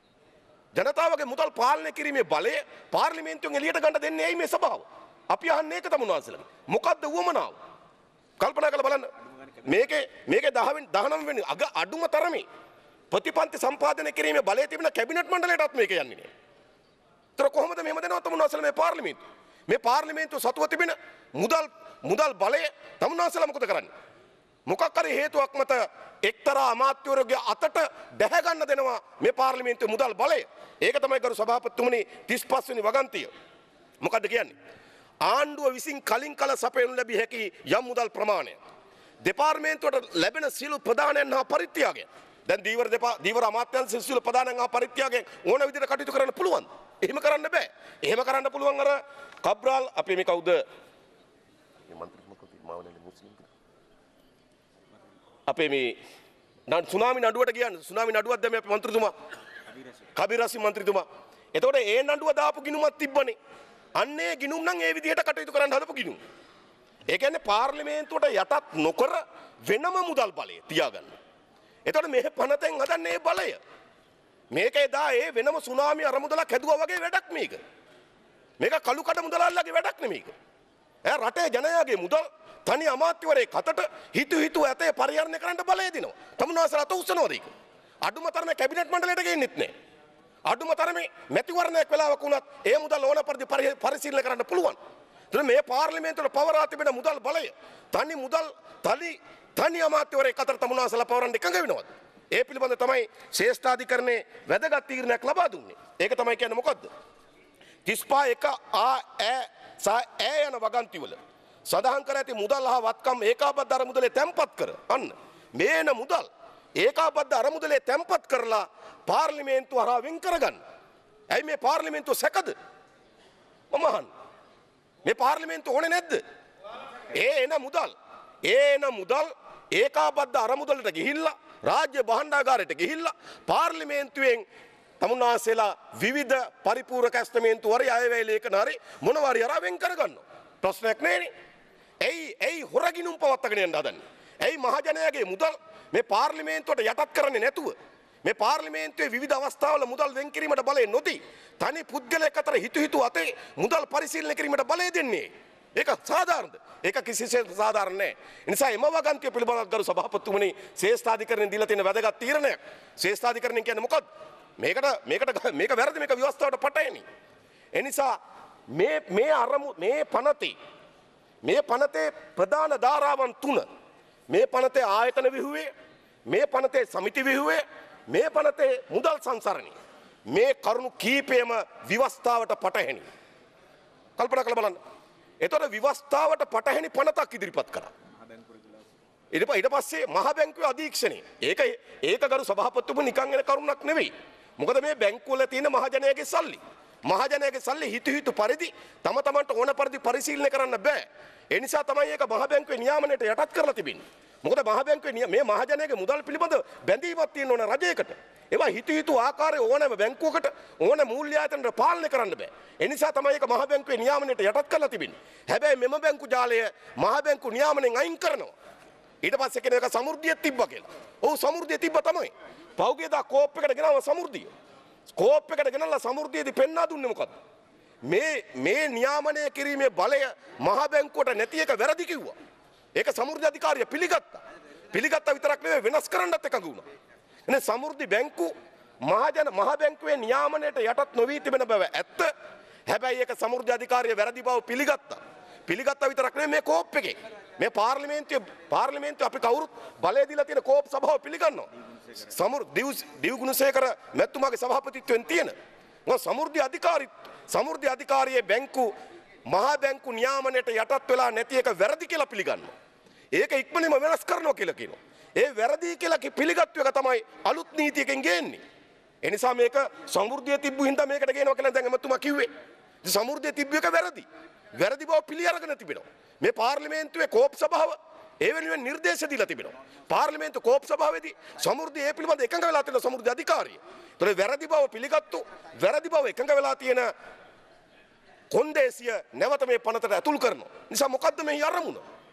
ජනතාවගේ මුදල් පාලනය කිරීමේ බලය පාර්ලිමේන්තුවෙන් එළියට ගන්න දෙන්නේ ඇයි මේ සභාව? අපි අහන්නේ ඒක තමුන්වහන්සේලා. මොකද්ද උවමනාව? කල්පනා කරලා බලන්න. මේකේ මේකේ දහනව වෙනි අග අඩුම තරමේ ප්‍රතිපන්ති සම්පාදනය කිරීමේ බලය තිබෙන කැබිනට් මණ්ඩලයටත් මේක යන්නේ නැහැ. ඒතර කොහොමද මෙහෙම දෙනවද තමුන්වහන්සේලා මේ පාර්ලිමේන්තුව? මේ පාර්ලිමේන්තුව සතුව තිබෙන මුදල් මුදල් බලය තමුන්වහන්සේලා මොකද කරන්නේ? මොකක් හරි හේතුවක් මත එක්තරා අමාත්‍යවරුගේ අතට දැහැ ගන්න දෙනවා මේ පාර්ලිමේන්තුවේ මුදල් බලය. ඒක තමයි ගරු සභාපතිතුමනි තිස් පහ වෙනි වගන්තිය. මොකද්ද කියන්නේ? ආණ්ඩුව විසින් කලින් කල සපයනු ලැබිය හැකි යම් මුදල් ප්‍රමාණයක් දෙපාර්තමේන්තුවට ලැබෙන සියලු ප්‍රදානයන් හා පරිත්‍යාගයන්. දැන් දීවර දෙපා දීවර අමාත්‍යාංශ සියලු ප්‍රදානයන් හා පරිත්‍යාගයන් ඕන විදිහට කටයුතු කරන්න පුළුවන්. එහෙම කරන්න බෑ. එහෙම කරන්න පුළුවන් අර කබ්‍රාල් අපේ මේ කවුද? මේ മന്ത്രിතුමා කවුද? මාවලේ මුස්ලිම් අපේ මේ සුනාමි නඩුවට කියන්නේ සුනාමි නඩුවක් දැම්මේ අපේ മന്ത്രിතුමා කබීර් රසිම් മന്ത്രിතුමා. එතකොට ඒ නඩුව දාපු ගිණුමක් තිබ්බනේ. අන්නේ ගිණුම් නම් ඒ විදිහට කටයුතු කරන්න හදපු ගිණුම්. ඒ කියන්නේ පාර්ලිමේන්තුවට යටත් නොකර වෙනම මුදල් බලය තියාගන්න. එතකොට මේ පනතෙන් හදන්නේ ඒ බලය. මේක එදා ඒ වෙනම සුනාමි අරමුදලක් හැදුවා වගේ වැඩක් මේක. මේක කළු කඩ මුදලාල්ලාගේ වැඩක් නෙමේක. ඈ රටේ ජනයාගේ මුදල් තනි අමාත්‍යවරයෙක් අතට හිතු හිතු ඇතේ පරිහරණය කරන්න බලය දෙනවා. තමුන්වහන්සේලා අත උස්සනවාද ඒක? අඩුම තරමේ කැබිනට් මණ්ඩලයට ගේන්නෙත් නැහැ. අඩුම තරමේ මැතිවරණයක් වෙලාවක වුණත් ඒ මුදල් ඕන පරිදි පරිශීලනය කරන්න පුළුවන්. එතන මේ පාර්ලිමේන්තුවට පවරා තිබෙන මුදල් බලය තනි මුදල් තනි තනි අමාත්‍යවරයෙක් අතට තමුන්වහන්සේලා පවරන්න එකඟ වෙනවද? ඒ පිළිබඳ තමයි ශ්‍රේෂ්ඨාධිකරණයේ වැදගත් තීරණයක් ලබා දුන්නේ. ඒක තමයි කියන්නේ මොකද්ද? තිස් පහ එක ආ ඈ සහ ඈ යන වගන්තිවල සඳහන් කර ඇති මුදල් හා වත්කම් ඒකාබද්ධ අරමුදලේ තැන්පත් කර අන්න මේන මුදල් ඒකාබද්ධ අරමුදලේ තැන්පත් කරලා පාර්ලිමේන්තුව හරහා වෙන් කරගන්න. ඇයි මේ පාර්ලිමේන්තුව සැකද? මම අහන්නේ. මේ පාර්ලිමේන්තුව ඕනේ නැද්ද? ඒ එන මුදල් ඒ එන මුදල් ඒකාබද්ධ අරමුදලට ගිහිල්ලා රාජ්‍ය භාණ්ඩාගාරයට ගිහිල්ලා පාර්ලිමේන්තුවෙන් තමුන්වහන්සේලා විවිධ පරිපූර්ණක ඇස්තමේන්තු වරි අයවැය ලේඛන හරි මොනවා හරි අරා වෙන් කරගන්නවා. ප්‍රශ්නයක් නෑනේ. ඇයි ඇයි හොරගිනුම් පවත්වාගෙන යන්න හදන්නේ? ඇයි මහජනයාගේ මුදල් මේ පාර්ලිමේන්තුවට යටත් කරන්නේ නැතුව මේ පාර්ලිමේන්තුවේ විවිධ අවස්ථාවල මුදල් වෙන් කිරීමට බලය නොදී තනි පුද්ගලයෙක් අතර හිතු හිතු අතේ මුදල් පරිශීලනය කිරීමට බලය දෙන්නේ? ඒක සාධාරණද? ඒක කිසිසේත් සාධාරණ නෑ. ඒ නිසා එම වගන්තිය පිළිබඳව ගරු සභාපතිතුමනි ශ්‍රේෂ්ඨාධිකරණයෙන් දීලා තියෙන වැදගත් තීරණයක්. ශ්‍රේෂ්ඨාධිකරණය කියන්නේ මොකක්ද? මේකට මේකට මේක වැරදි මේක ව්‍යවස්ථාවට පටහැනි. ඒ නිසා මේ මේ අරමු මේ පනතේ මේ පනතේ ප්‍රධාන ධාරාවන් තුන මේ පනතේ ආයතන විහුවේ මේ පනතේ සමිති විහුවේ මේ පනතේ මුදල් සංසරණි මේ කරුණු කීපයම ව්‍යවස්ථාවට පටහැනි. කල්පනා කරලා බලන්න. එතකොට ව්‍යවස්ථාවට පටහැනි පනතක් ඉදිරිපත් කරා. ඊට පස්සේ මහ බැංකුවේ අධීක්ෂණය. ඒක ඒක ගරු සභාපතිතුමනි නිකන් එන කරුණක් නෙවෙයි. මොකද මේ බැංකුවල තියෙන මහජනයාගේ සල්ලි. මහජනයාගේ සල්ලි හිතු හිතු පරිදි තම තමන්ට ඕන පරිදි පරිශීලනය කරන්න බෑ. ඒ නිසා තමයි ඒක මහ බැංකුවේ නියාමනයට යටත් කරලා තිබෙන්නේ. මොකද මහ බැංකුවේ මේ මහජනයාගේ මුදල් පිළිබඳ බැඳීමක් තියෙන ඕන රජයකට. ඒවා හිතු හිතු ආකාරයේ ඕනෑම බැංකුවකට ඕන මූල්‍ය ආයතනවල පාලනය කරන්න බෑ. ඒ නිසා තමයි ඒක මහ බැංකුවේ නියාමනයට යටත් කරලා තිබෙන්නේ. හැබැයි මෙම බැංකු ජාලය මහ බැංකු නියාමනයෙන් අයින් කරනවා. ඊට පස්සේ කෙනෙක් සමෘද්ධිය තිබ්බා කියලා. ඔව් සමෘද්ධිය තිබ්බ තමයි. පෞගේදා කෝප් එකට ගෙනාව සමෘද්ධිය. කෝප් එකට ගෙනල්ලා සමෘද්ධියේදී පෙන්වා දුන්නේ මොකද්ද? මේ මේ නියාමනය කිරීමේ බලය මහා බැංකුවට නැති එක වැරදි කිව්වා. ඒක සමෘද්ධි අධිකාරිය පිළිගත්තා. පිළිගත්තා විතරක් නෙවෙයි වෙනස් කරන්නත් එකඟ වුණා. එනේ සමෘද්ධි බැංකු මහජන මහ බැංකුවේ නියාමනයට යටත් නොවී තිබෙන බව ඇත්ත. හැබැයි ඒක සමෘද්ධි අධිකාරිය වැරදි බව පිළිගත්තා. පිළිගත්තා විතරක් නෙවෙයි මේ කෝප් එකේ මේ පාර්ලිමේන්තුවේ පාර්ලිමේන්තුව අපි කවුරුත් බලය දීලා තියෙන කෝප් සභාව පිළිගන්නවා. සමෘද්ධි දිව් ගුණසේකර මැතිතුමාගේ සභාපතිත්වයෙන් තියෙන මොකද සමෘද්ධි අධිකාරී සමෘද්ධි අධිකාරියේ බැංකු මහා බැංකු නියාමනයට යටත් වෙලා නැති එක වැරදි කියලා පිළිගන්නවා. ඒක ඉක්මනින්ම වෙනස් කරනවා කියලා කියනවා. ඒ වැරදි කියලා පිළිගත්තු එක තමයි අලුත් නීතියකින් ගේන්නේ. ඒ නිසා මේක සමෘද්ධිය තිබ්බු හින්දා මේකට ගේනවා කියලා දැන් එමතුමා කිව්වේ. ඉතින් සමෘද්ධිය තිබ්බ එක වැරදි. වැරදි බව පිළි අරගෙන තිබෙනවා. මේ පාර්ලිමේන්තුවේ කෝප් සභාව ඒ වෙනුවෙන් නිර්දේශ දීලා තිබෙනවා. පාර්ලිමේන්තු කෝප් සභාවේදී සමෘද්ධිය ඒ පිළිබඳ එකඟ වෙලා තියෙන සමෘද්ධි අධිකාරිය. ඒතර වැරදි බව පිළිගත්තු වැරදි බව එකඟ වෙලා තියෙන කොන්දේසිය නැවත මේ පනතට ඇතුල් කරනවා. නිසා මොකද්ද මේ අරමුණ?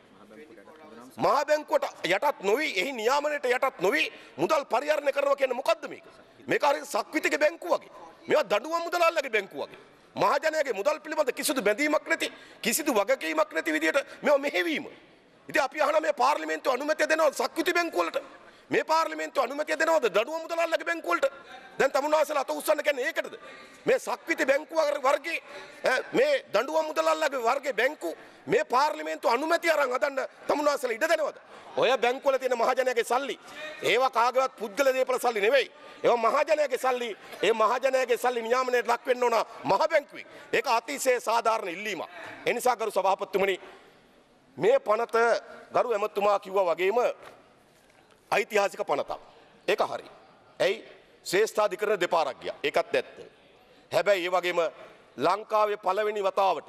මහා බැංකුවට යටත් නොවි එහි නියාමනයට යටත් නොවි මුදල් පරිහරණය කරනවා කියන්නේ මොකද්ද මේක? මේක හරියට සක්විතිගේ බැංකුව වගේ. මේවා දඩුවම් මුදලාල්ලගේ බැංකුව වගේ. මහජනයාගේ මුදල් පිළිබඳ කිසිදු බැඳීමක් නැති කිසිදු වගකීමක් නැති විදියට මේවා මෙහෙවීම. ඉතින් අපි අහන මේ පාර්ලිමේන්තුව අනුමැතිය දෙනවද සක්විති බැංකුව වලට? මේ පාර්ලිමේන්තුව අනුමැතිය දෙනවද දඩුවම් මුදලාල්ලගේ බැංකුව වලට? දැන් තමුන්නාසලා අත උස්සන්න කියන්නේ ඒකටද? මේ සක්විති බැංකුව වර්ගයේ මේ දඬුවම් මුදලාල්ලගේ වර්ගයේ බැංකු මේ පාර්ලිමේන්තුව අනුමැතිය අරන් හදන්න තමුන්නාසලා ඉඩ දෙනවද? ඔය බැංකුවල තියෙන මහජනයාගේ සල්ලි ඒවා කාගේවත් පුද්ගල දේපල සල්ලි නෙවෙයි. ඒවා මහජනයාගේ සල්ලි. ඒ මහජනයාගේ සල්ලි නියාමනයට ලක් වෙන්න ඕන මහ බැංකුවේ. ඒක අතිශය සාධාරණ ඉල්ලීමක්. ඒ නිසා ගරු සභාපතිතුමනි මේ පනත ගරු එමතුමා කිව්වා වගේම ඓතිහාසික පනතක්. ඒක හරි. ඇයි ශ්‍රේෂ්ඨාධිකරණ දෙපාරක් ගියා. ඒකත් ඇත්ත. හැබැයි ඒ වගේම ලංකාවේ පළවෙනි වතාවට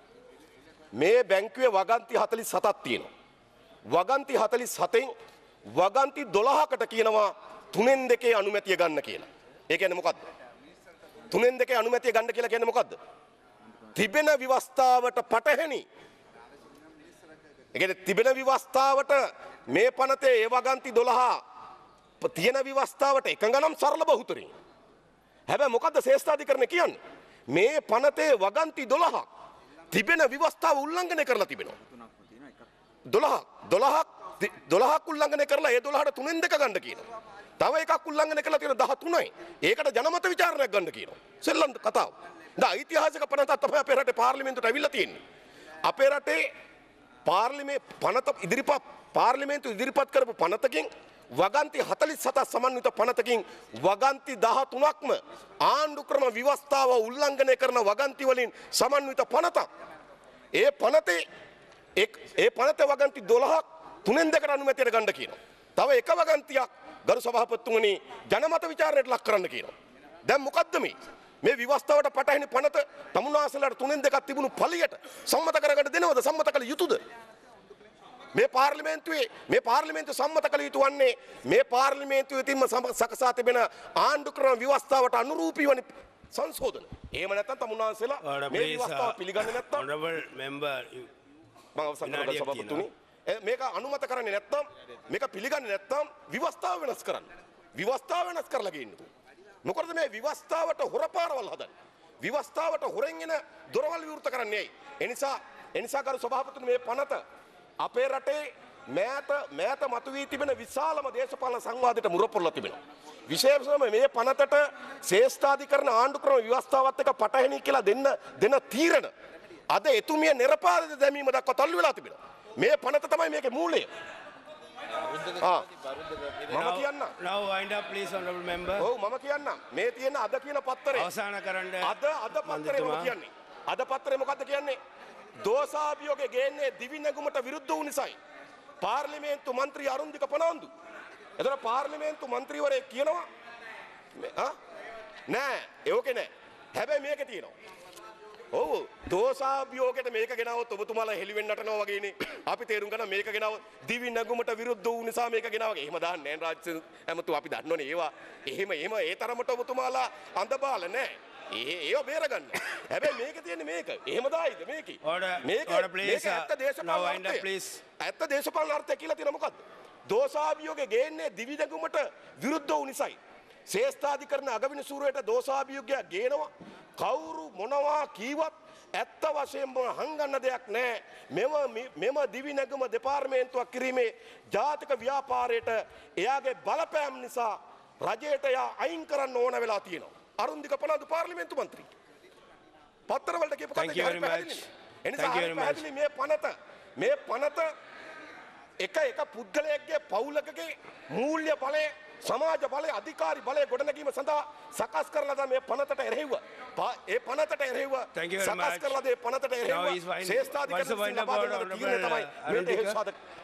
මේ බැංකුවේ වගන්ති හතළිස් හතක් තියෙනවා. වගන්ති හතළිස් හතෙන් වගන්ති දොළහකට කියනවා තුනෙන් දෙකේ අනුමැතිය ගන්න කියලා. ඒ කියන්නේ මොකද්ද? තුනෙන් දෙකේ අනුමැතිය ගන්න කියලා කියන්නේ මොකද්ද? තිබෙන විවස්ථාවට පටහැනි. ඒ කියන්නේ තිබෙන විවස්ථාවට මේ පනතේ ඒ වගන්ති දොළහ තියෙන විවස්ථාවට එකඟ නම් සරල බහුතරයි. හැබැයි මොකද්ද ශ්‍රේෂ්ඨාධිකරණය කියන්නේ? මේ පනතේ වගන්ති දොළහක් තිබෙන විවස්ථාව උල්ලංඝනය කරලා තිබෙනවා. දොළහක් දොළහක් දොළහක් උල්ලංඝනය කරලා ඒ දොළහට තුනෙන් දෙක ගන්න කියනවා. තව එකක් උල්ලංඝනය කරලා තියෙන දහතුනයි. ඒකට ජනමත විචාරණයක් ගන්න කියනවා. සෙල්ලම් කතාව. දැන් ඓතිහාසික පනතක් තමයි අපේ රටේ පාර්ලිමේන්තුවට ඇවිල්ලා තියෙන්නේ. අපේ රටේ පාර්ලිමේ පනත ඉදිරිපත් පාර්ලිමේන්තුව ඉදිරිපත් කරපු පනතකින් වගන්ති හතළිස් හතක් සමන්විත පනතකින් වගන්ති දහතුනක්ම ආණ්ඩු ක්‍රම ව්‍යවස්ථාව උල්ලංඝනය කරන වගන්ති වලින් සමන්විත පනතක්. ඒ පනතේ ඒ පනතේ වගන්ති දොළහක් තුනෙන් දෙකට අනුමැතියට ගන්න කියනවා. තව එක වගන්තියක් ගරු සභාපතිතුමනි ජනමත විචාරණයට ලක් කරන්න කියනවා. දැන් මොකද්ද මේ? මේ ව්‍යවස්ථාවට පටහැනි පනත තමුන්නාසලාට තුනෙන් දෙකක් තිබුණු පළියට සම්මත කරගන්න දෙනවද? සම්මත කළ යුතුද? මේ පාර්ලිමේන්තුවේ මේ පාර්ලිමේන්තුව සම්මත කළ යුතු වන්නේ මේ පාර්ලිමේන්තුවේ තින්ම සකසා තිබෙන ආණ්ඩු ක්‍රම ව්‍යවස්ථාවට අනුරූපී වන සංශෝධන. එහෙම නැත්නම් තමුන්නාසලා මේ ව්‍යවස්ථාව පිළිගන්නේ නැත්නම් honorable member මම අවසන් කරලා සභාපතිතුමනි මේක අනුමත කරන්නේ නැත්නම් මේක පිළිගන්නේ නැත්නම් ව්‍යවස්ථාව වෙනස් කරන්න. ව්‍යවස්ථාව වෙනස් කරලා ගේන්නකෝ. මොකද මේ ව්‍යවස්ථාවට හොරපාරවල් හදන්නේ. ව්‍යවස්ථාවට හොරෙන් එන දොරවල් විවෘත කරන්නේ ඇයි? ඒ නිසා ඒ නිසා ගරු සභාපතිතුමනි මේ පනත අපේ රටේ මෑත මෑත මතුවී තිබෙන විශාලම දේශපාලන සංවාදයට මුරපුරලා තිබෙනවා. විශේෂයෙන්ම මේ පනතට ශ්‍රේෂ්ඨාධිකරණ ආණ්ඩු ක්‍රම ව්‍යවස්ථාවත් එක්ක පටහැනි කියලා දෙන්න දෙන තීරණ අද එතුමිය නිරපාදිත දැමීම දක්වා තල්ලු වෙලා තිබෙනවා. මේ පනත තමයි මේකේ මූලය. ආ මම කියන්න. now wind up please honorable member. ඔව් මම කියන්න. මේ තියෙන අද කියන පත්තරේ අවසන් කරන්න. අද අද පත්තරේ මම කියන්නේ. අද පත්තරේ මොකද්ද කියන්නේ? දෝෂාභියෝගේ ගේන්නේ දිවි නැගුමට විරුද්ධ වූ නිසායි. පාර්ලිමේන්තු මන්ත්‍රී අරුන්දික පනන්දු. එතන පාර්ලිමේන්තු මන්ත්‍රීවරයෙක් කියනවා ආ නෑ ඒකේ නෑ. හැබැයි මේකේ තියෙනවා. ඔව් දෝෂාභියෝගයට මේක ගෙනාවොත් ඔබතුමාලා හෙලි වෙන්න නටනවා වගේනේ. අපි තේරුම් ගන්න මේක ගෙනාවොත් දිවි නැගුමට විරුද්ධ වූ නිසා මේක ගෙනාවා වගේ. එහෙම දාන්නේ නෑ රාජ්‍ය ඇමතු අපි දන්නෝනේ ඒවා. එහෙම එහෙම ඒ තරමට ඔබතුමාලා අඳබාල නෑ. ඒ ඒව බේරගන්න. හැබැයි මේක තියෙන්නේ මේක. එහෙම දායිද මේකේ? මේක මේක ඇත්ත දේශපාලන අර්ථය. ඇත්ත දේශපාලන අර්ථය කියලා තියෙන මොකද්ද? දෝෂාභියෝගේ ගේන්නේ දිවි නැගුමට විරුද්ධ වූ නිසායි. ශ්‍රේෂ්ඨාධිකරණ අගවිනිසුරුවේට දෝෂාභියෝගය ගේනවා. කවුරු මොනවා කීවත් ඇත්ත වශයෙන්ම හංගන්න දෙයක් නැහැ. මෙම මෙම දිවි නැගුම දෙපාර්තමේන්තුවක් කිරීමේ ජාතික ව්‍යාපාරයට එයාගේ බලපෑම් නිසා රජයට එයා අයින් කරන්න ඕන වෙලා තියෙනවා. අරුන්දික පනන්දු පාර්ලිමේන්තු මන්ත්‍රී. පත්තරවලට කියපු Thank you very much. එනිසා Thank you very much. පැහැදිලි මේ පනත මේ පනත එක එක පුද්ගලයෙක්ගේ පවුලකගේ මූල්‍ය බලය සමාජ බලය අධිකාරි බලය ගොඩනැගීම සඳහා සකස් කරලා දැන් මේ පනතට එරෙහිව ඒ පනතට එරෙහිව Thank you very සකස් much. කරලා දේ පනතට Now එරෙහිව he's finding- ශ්‍රේෂ්ඨාධිකරණ what's the point ලබා about දෙන Honorable තීරණය තමයි මේ Arundika? හේතු සාධක